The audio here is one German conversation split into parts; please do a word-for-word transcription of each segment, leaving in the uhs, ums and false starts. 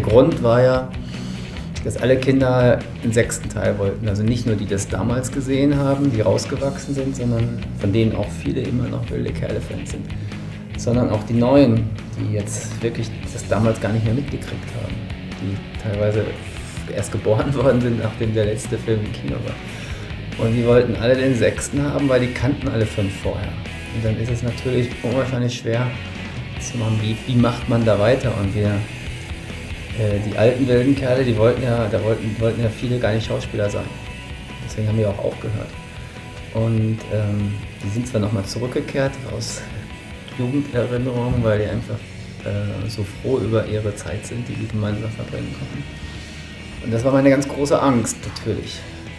Grund war ja, dass alle Kinder den sechsten Teil wollten. Also nicht nur die, die das damals gesehen haben, die rausgewachsen sind, sondern von denen auch viele immer noch wilde Kerle-Fans sind. Sondern auch die Neuen, die jetzt wirklich das damals gar nicht mehr mitgekriegt haben. Die teilweise erst geboren worden sind, nachdem der letzte Film im Kino war. Und die wollten alle den sechsten haben, weil die kannten alle fünf vorher. Und dann ist es natürlich unwahrscheinlich schwer zu machen, wie, wie macht man da weiter. Und wir, äh, die alten wilden Kerle, die wollten ja, da wollten, wollten ja viele gar nicht Schauspieler sein. Deswegen haben wir auch aufgehört. Und ähm, die sind zwar nochmal zurückgekehrt aus Jugenderinnerungen, weil die einfach äh, so froh über ihre Zeit sind, die die gemeinsam verbringen konnten. Und das war meine ganz große Angst, natürlich.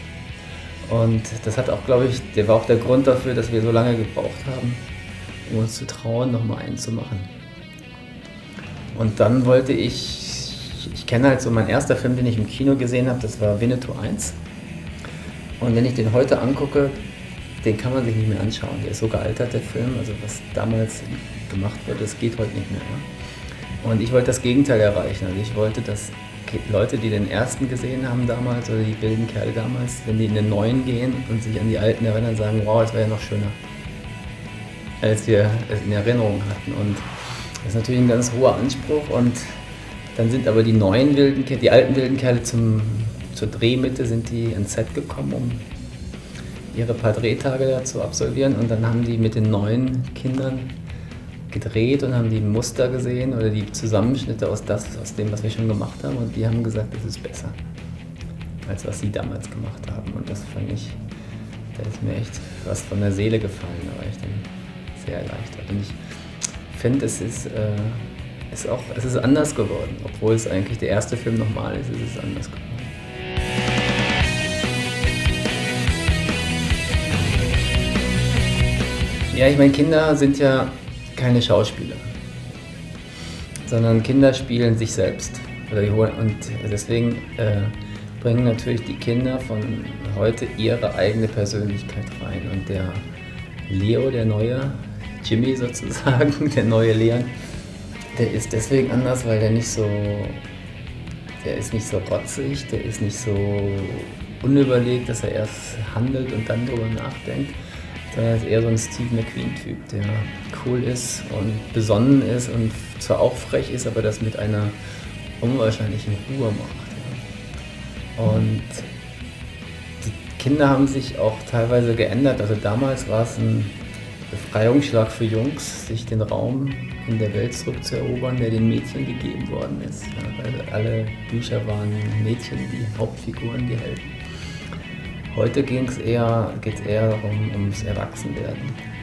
Und das hat auch, glaube ich, der war auch der Grund dafür, dass wir so lange gebraucht haben, um uns zu trauen, nochmal einen zu machen. Und dann wollte ich, ich kenne halt so, mein erster Film, den ich im Kino gesehen habe, das war Winnetou eins. Und wenn ich den heute angucke, den kann man sich nicht mehr anschauen. Der ist so gealtert, der Film, also was damals gemacht wurde, das geht heute nicht mehr. Ne? Und ich wollte das Gegenteil erreichen. Also ich wollte, dass Leute, die den ersten gesehen haben damals, oder die wilden Kerle damals, wenn die in den neuen gehen und sich an die alten erinnern, sagen, wow, es war ja noch schöner, als wir es in Erinnerung hatten. Und das ist natürlich ein ganz hoher Anspruch. Und dann sind aber die neuen wilden Kerle, die alten wilden Kerle zum, zur Drehmitte sind die ans Set gekommen, um ihre paar Drehtage da zu absolvieren. Und dann haben die mit den neuen Kindern gedreht und haben die Muster gesehen oder die Zusammenschnitte aus, das, aus dem, was wir schon gemacht haben. Und die haben gesagt, das ist besser, als was sie damals gemacht haben. Und das fand ich, da ist mir echt was von der Seele gefallen. Da war ich dann sehr erleichtert. Und ich finde, es ist, äh, ist auch, es ist anders geworden. Obwohl es eigentlich der erste Film nochmal ist, ist es anders geworden. Ja, ich meine, Kinder sind ja keine Schauspieler, sondern Kinder spielen sich selbst. Und deswegen äh, bringen natürlich die Kinder von heute ihre eigene Persönlichkeit rein. Und der Leo, der neue Jimmy sozusagen, der neue Leon, der ist deswegen anders, weil der nicht so, der ist nicht so rotzig, der ist nicht so unüberlegt, dass er erst handelt und dann drüber nachdenkt. Er ist eher so ein Steve McQueen-Typ, der cool ist und besonnen ist und zwar auch frech ist, aber das mit einer unwahrscheinlichen Ruhe macht. Ja. Und die Kinder haben sich auch teilweise geändert. Also damals war es ein Befreiungsschlag für Jungs, sich den Raum in der Welt zurückzuerobern, der den Mädchen gegeben worden ist. Ja, weil alle Bücher waren Mädchen, die Hauptfiguren, die Helden. Heute geht es eher, geht's eher darum, ums Erwachsenwerden.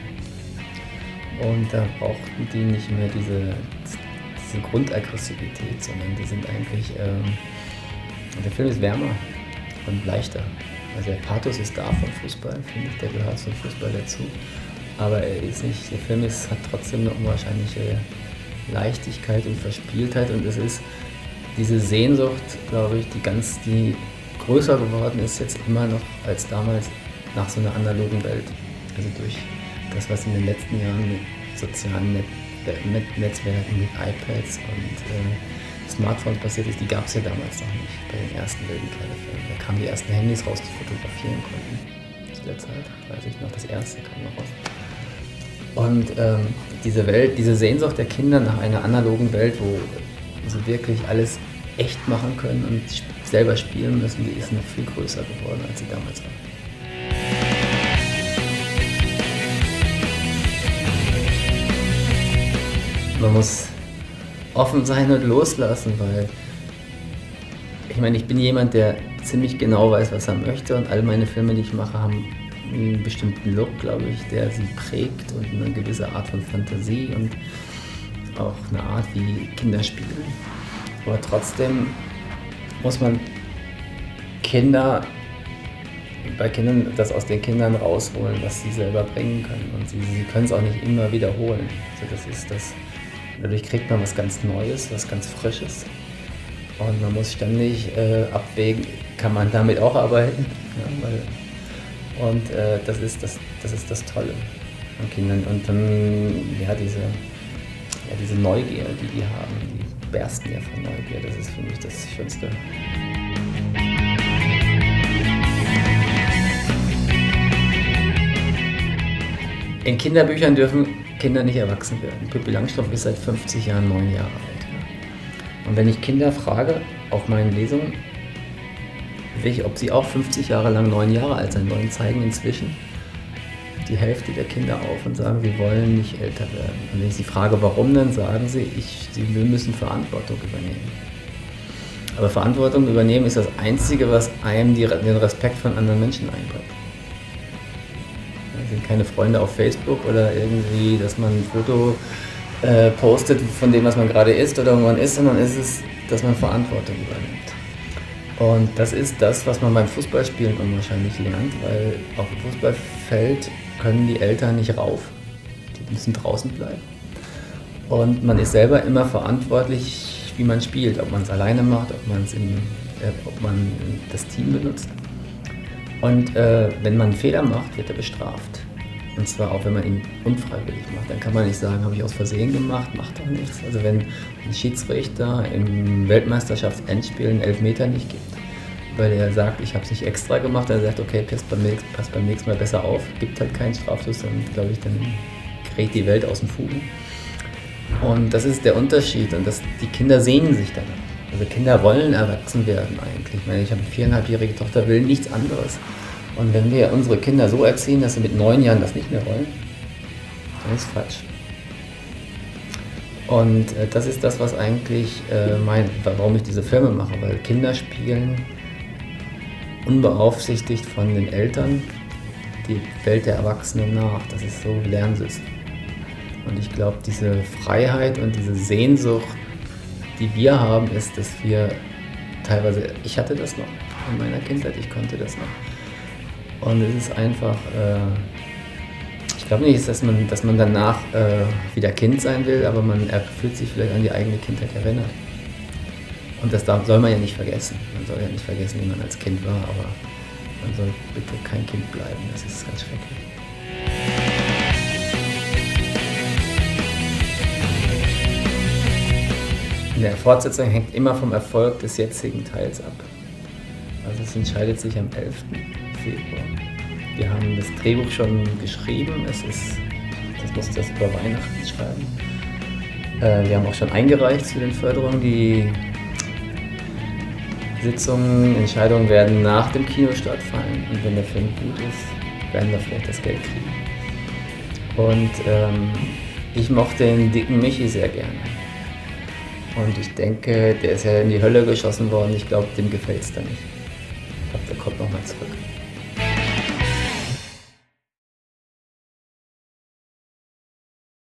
Und da brauchten die nicht mehr diese, diese Grundaggressivität, sondern die sind eigentlich, ähm, der Film ist wärmer und leichter. Also der Pathos ist da vom Fußball, finde ich, der gehört zum Fußball dazu. Aber er ist nicht, der Film ist, hat trotzdem eine unwahrscheinliche Leichtigkeit und Verspieltheit und es ist diese Sehnsucht, glaube ich, die ganz, die größer geworden ist jetzt immer noch als damals nach so einer analogen Welt. Also durch das, was in den letzten Jahren mit sozialen Net mit Netzwerken, mit iPads und äh, Smartphones passiert ist, die gab es ja damals noch nicht bei den ersten wilden Kerle-Filmen. Da kamen die ersten Handys raus, die fotografieren konnten. Zu der Zeit, weiß ich noch, das erste kam noch raus. Und ähm, diese Welt, diese Sehnsucht der Kinder nach einer analogen Welt, wo sie wirklich alles echt machen können und selber spielen müssen, die ist noch viel größer geworden, als sie damals war. Man muss offen sein und loslassen, weil ich meine, ich bin jemand, der ziemlich genau weiß, was er möchte und all meine Filme, die ich mache, haben einen bestimmten Look, glaube ich, der sie prägt und eine gewisse Art von Fantasie und auch eine Art, wie Kinder spielen. Aber trotzdem muss man Kinder, bei Kindern das aus den Kindern rausholen, was sie selber bringen können. Und sie, sie können es auch nicht immer wiederholen. Also das ist das, dadurch kriegt man was ganz Neues, was ganz Frisches. Und man muss ständig äh, abwägen, kann man damit auch arbeiten? Ja, weil, und äh, das, ist das, das ist das Tolle an Kindern. Und dann, ja, diese, ja, diese Neugier, die die haben, die bersten ja von Neugier. Das ist für mich das Schönste. In Kinderbüchern dürfen Kinder nicht erwachsen werden. Pippi Langstrumpf ist seit fünfzig Jahren neun Jahre alt. Und wenn ich Kinder frage, auf meinen Lesungen, welche, ob sie auch fünfzig Jahre lang neun Jahre alt sein wollen, zeigen inzwischen die Hälfte der Kinder auf und sagen, wir wollen nicht älter werden. Und wenn ich sie frage, warum, dann sagen sie, ich, sie wir müssen Verantwortung übernehmen. Aber Verantwortung übernehmen ist das Einzige, was einem die, den Respekt von anderen Menschen einbringt. Das sind keine Freunde auf Facebook oder irgendwie, dass man ein Foto äh, postet von dem, was man gerade isst oder wo man ist, sondern ist es, dass man Verantwortung übernimmt. Und das ist das, was man beim Fußballspielen unwahrscheinlich lernt, weil auf dem Fußballfeld können die Eltern nicht rauf, die müssen draußen bleiben. Und man ist selber immer verantwortlich, wie man spielt, ob man es alleine macht, ob, man's im, äh, ob man das Team benutzt. Und äh, wenn man einen Fehler macht, wird er bestraft. Und zwar auch, wenn man ihn unfreiwillig macht. Dann kann man nicht sagen, habe ich aus Versehen gemacht, macht doch nichts. Also wenn ein Schiedsrichter im Weltmeisterschaftsendspiel einen Elfmeter nicht gibt, weil er sagt, ich habe es nicht extra gemacht, dann sagt, okay, passt beim, nächsten, passt beim nächsten Mal besser auf, gibt halt keinen Strafstoß, dann glaube ich, dann gerät die Welt aus dem Fugen. Und das ist der Unterschied und das, die Kinder sehnen sich danach. Also Kinder wollen erwachsen werden eigentlich. Ich meine, ich habe eine viereinhalbjährige Tochter, will nichts anderes. Und wenn wir unsere Kinder so erziehen, dass sie mit neun Jahren das nicht mehr wollen, dann ist es falsch. Und äh, das ist das, was eigentlich äh, mein, warum ich diese Filme mache, weil Kinder spielen unbeaufsichtigt von den Eltern die Welt der Erwachsenen nach. Das ist so, lernen sie es. Und ich glaube, diese Freiheit und diese Sehnsucht, die wir haben, ist, dass wir teilweise, ich hatte das noch in meiner Kindheit, ich konnte das noch. Und es ist einfach, äh, ich glaube nicht, dass man, dass man danach äh, wieder Kind sein will, aber man fühlt sich vielleicht an die eigene Kindheit erinnert. Und das darf, soll man ja nicht vergessen. Man soll ja nicht vergessen, wie man als Kind war, aber man soll bitte kein Kind bleiben, das ist ganz schrecklich. Der Fortsetzung hängt immer vom Erfolg des jetzigen Teils ab. Also es entscheidet sich am elften Februar. Wir haben das Drehbuch schon geschrieben, es ist, das muss das über Weihnachten schreiben. Äh, wir haben auch schon eingereicht zu den Förderungen. Die Sitzungen, Entscheidungen werden nach dem Kinostart fallen und wenn der Film gut ist, werden wir vielleicht das Geld kriegen. Und ähm, ich mochte den dicken Michi sehr gerne. Und ich denke, der ist ja in die Hölle geschossen worden. Ich glaube, dem gefällt es da nicht. Ich glaube, der kommt nochmal zurück.